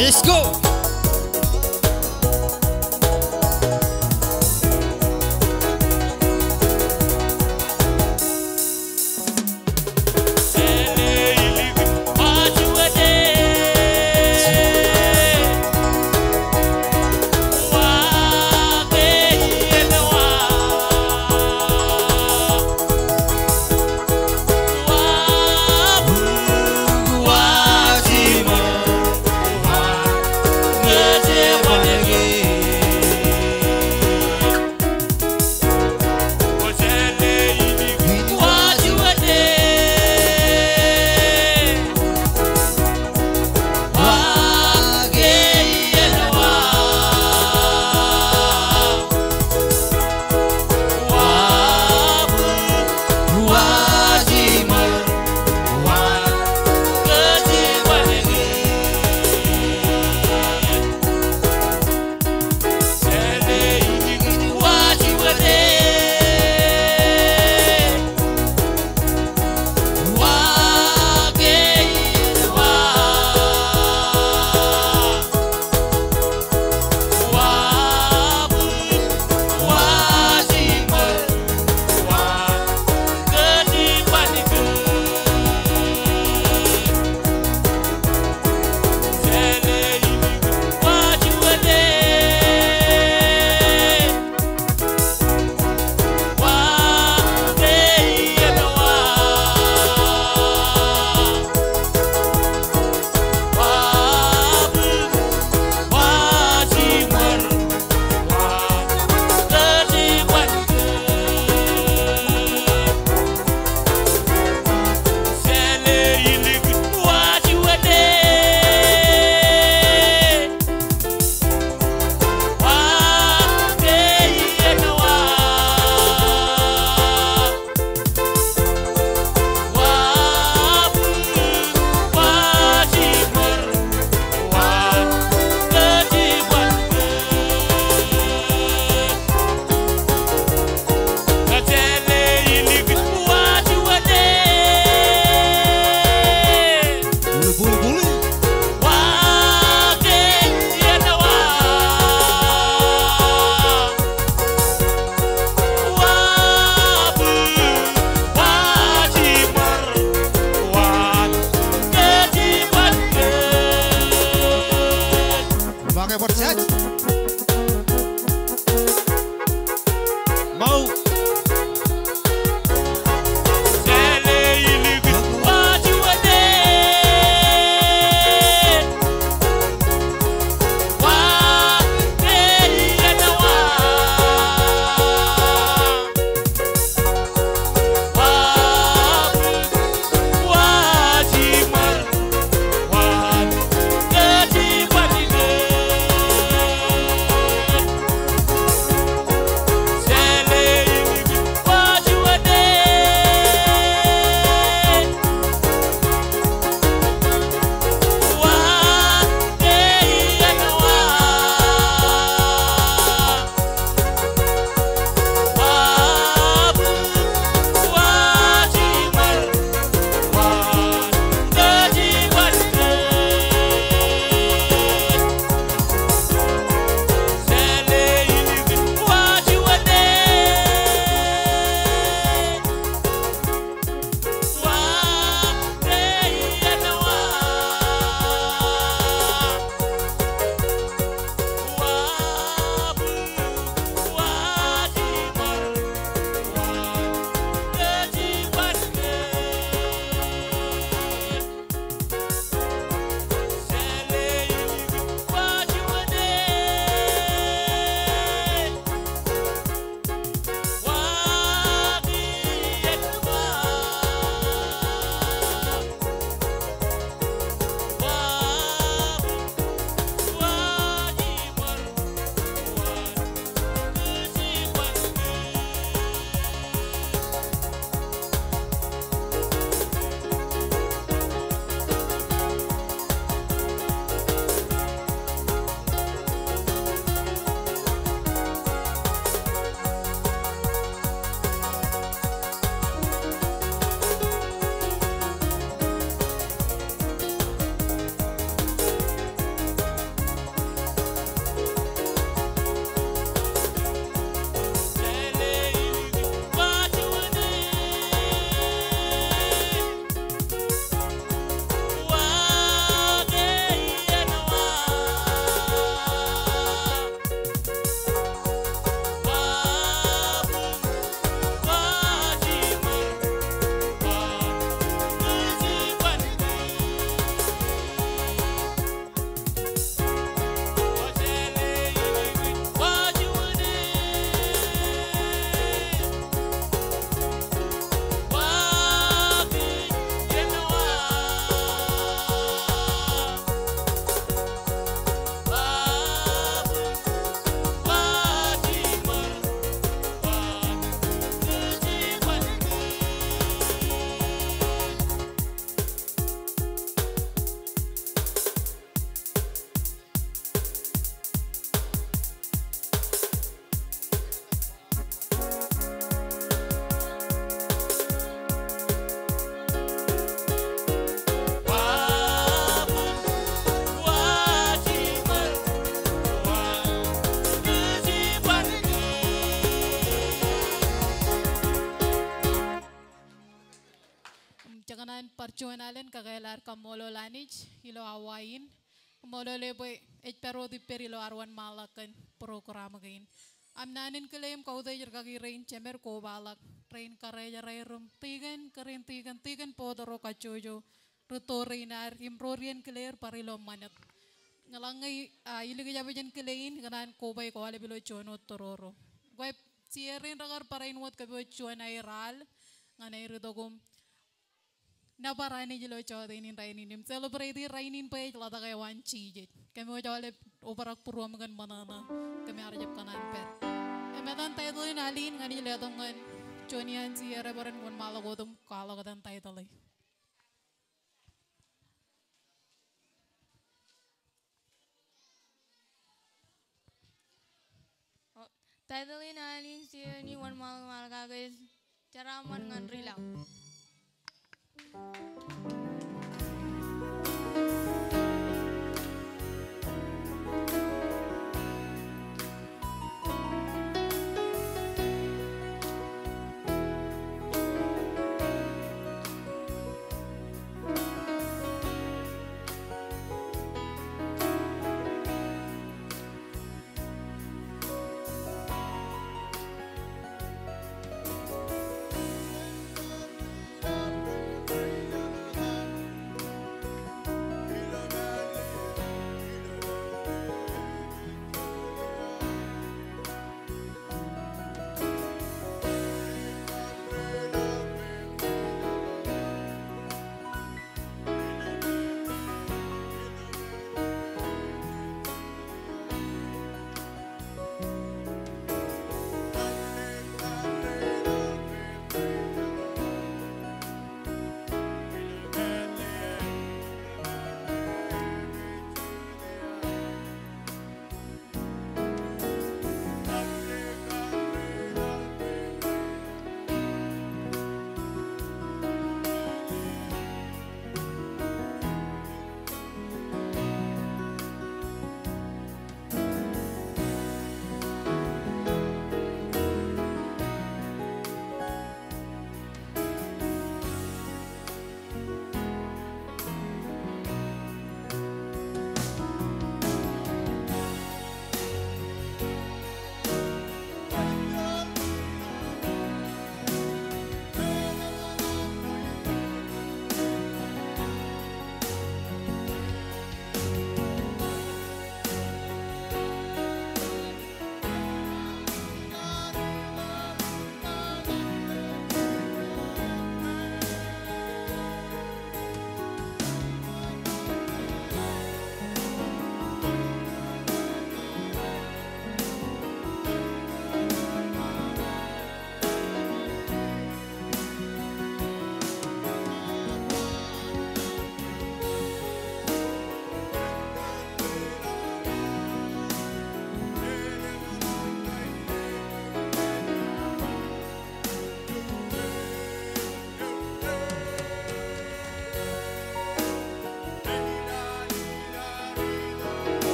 Let's go. parchuanalen kagailar kamolo lanich ilo awain kamolo leboy pero di perilo arwan malakan programa gain amnanin kelaim kau day kagi rain cemer ko balak rain karaya rairum tigan karin tigan podoro kacojo rutorinar imrorian keler parilo manat ngalangai ilu jabajan kelain kanan ko bay ko ale bilo chono tororo gue sierin ragar parain wat kabi chuan airal nganai ridogum na parani jilo choda inin rainin celebrate rainin pe lada kay wanci je kami mo jale operak purwa magan manana kami arjap kanan per emetan tayo in alin ngani letongan chonian si erebaran mon malagodum kala kadan tayo talay Title in alin si ni wan mal kagay cara man ngan rilaw.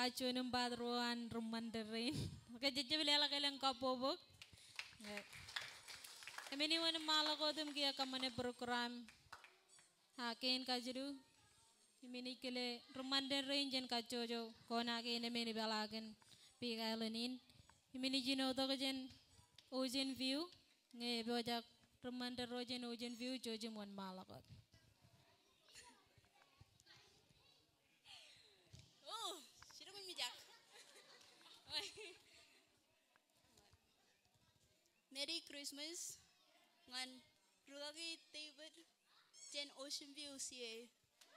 kacuan badruan rumandarin. Oke jadi bilela kalian kapobok. Kami wana malako tum kia kamane program. Hakin kajiru. Kami kile rumandarin jen kacojo. Kona kene meni balagan pigailenin. Kami jino to jen ocean view. Nge bojak remanda rojen ocean view jojo mon malakot. Oh, sino memijak? Merry Christmas. Ngan rulagi David jen ocean view siye.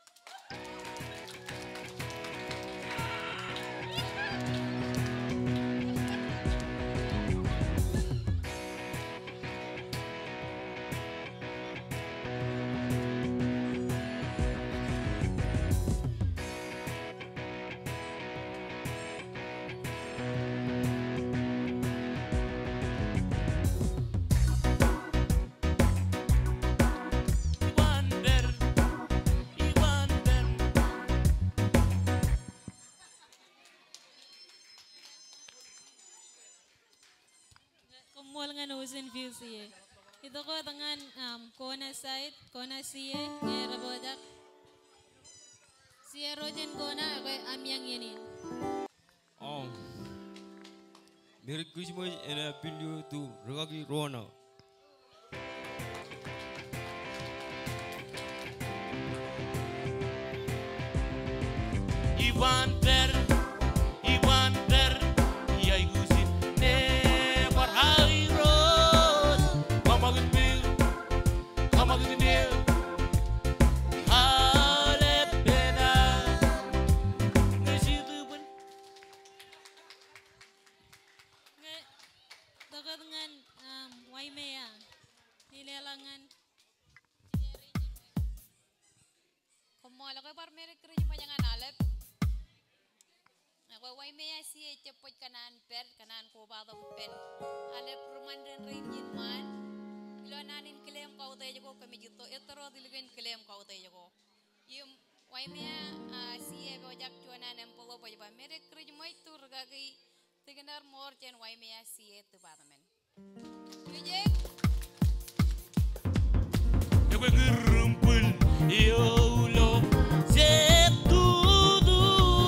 Kumual nga ocean view siye. Ito ko tangan Kona side, Kona siye, ngera bodak. Siye rojen Kona ako amyang yanin. Merry Christmas and Happy New Year to Ragagi Rona. Iwan per, ya igusin ne por hairos, kamagin bil, kamagin nil, hale pena, ngesitu pun. Toko dengan Waimea. Nilelangan. Kumual ako par Merry Christmas panjangan alep. Ako Waimea siye cepot kanan per kanan ko ba pen. Alep rumandan rinjin man. Ilo nanin klaim kau tayo ko kami juto. Etero diligen klaim kau tayo ko. Yung Waimea siye bojak cuanan empolo pa Merry Christmas tu regagi tigenar mor jen Waimea siye tu batamen. Lijek. Ewe gerumpul, yolo, setudu.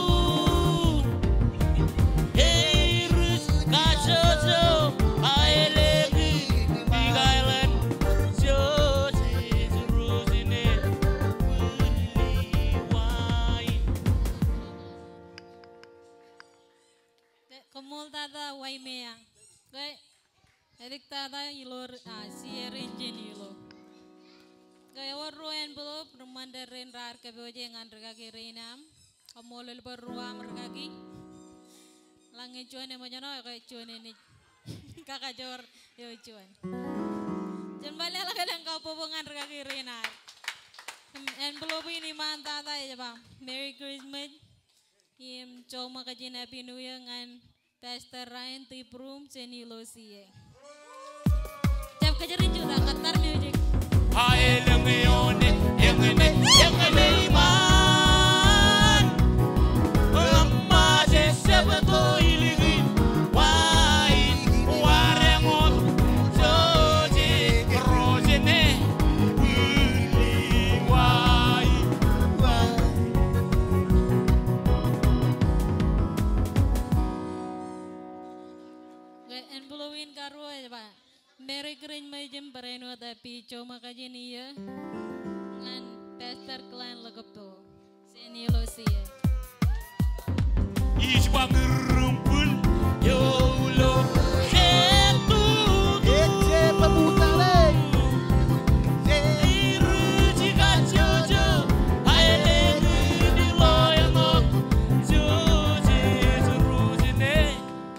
Hey, rus, kacoco, aelegi, tigailan, josis, rusine, wai. Kumual tata Waimea. Kay erik tata ilor siye rinjin ilo. Kaya warroen belum rumanda ren rar ke boje ngan regagi renam. Kamolel berruam regagi. Langi cuan yang macam mana kayak cuan ini kakak jor yo cuan. Jangan balik lagi yang kau pobongan regagi renar. Envelope ini mantap ya bang. Merry Christmas. Im cuma kajian Happy New Year ngan Pastor Ryan Tiprum senilo siye. Jam kejarin juga Qatar Music. Hai lengione, yengene iman. Lemah sebeto iligi, wai warengot, joji rosene, wai. Envelopin karo ya pak. Merry Christmas jem pereno tapi cuma kajian iya. Ngan Pastor Klan Legopo. Senilo siye. Iswa gerumpul, yolo, setudu. Ece pemutale. Iruji kacoco, aelegi diloyangot, josis rusine.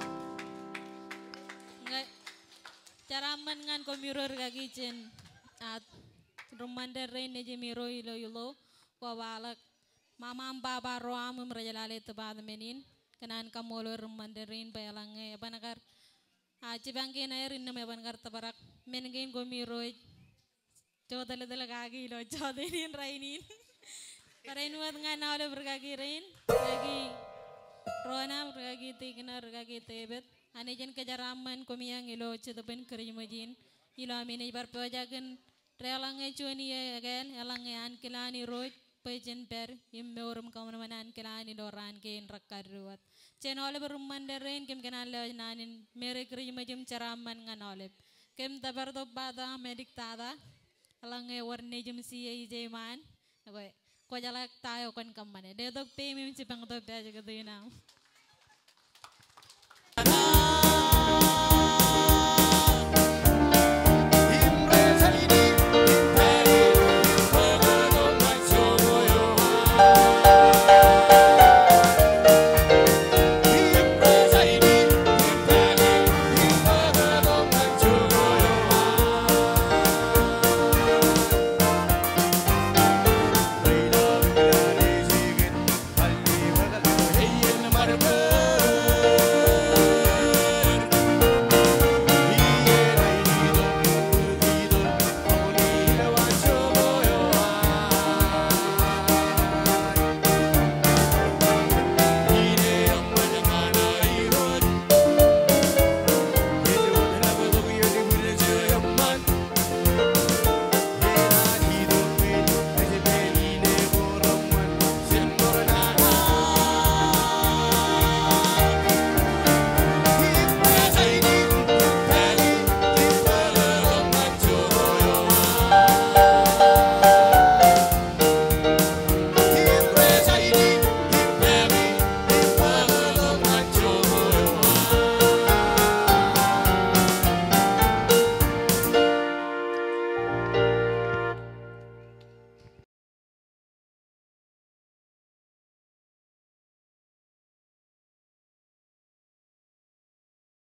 Nggak cara ngan komiror kaki jen. Rumanda rain aja miro ilo kawalak. Mama baba roam merajalale tebad menin. Kenan kamolo rumanda rain bayalange. Apa nakar? Cibangke na rin na may bangar tabarak. Menengin komiro. Coba tala kaki lo. Coba ini rainin. Para inuat nga na ulo berkaki rain. Lagi Rona regagite kena regagite bet. Ane jen kejaraman komiyang ilo cetepin kerimajin. Ilo amine barpewajagan relange cuani ya kan. Elange an kilani roit. Pejen per imme urum kamanaman kilani doran kain rakaruat. Chen oleh berumandaren kem kenal nanin mere kerimajim ceraman ngan oleh. Kem tabar to bada medik tada. Elange warne jem siya ijeman. Ko jalak tayo kon kamane. Detok pemim cipang to beja ketuinam.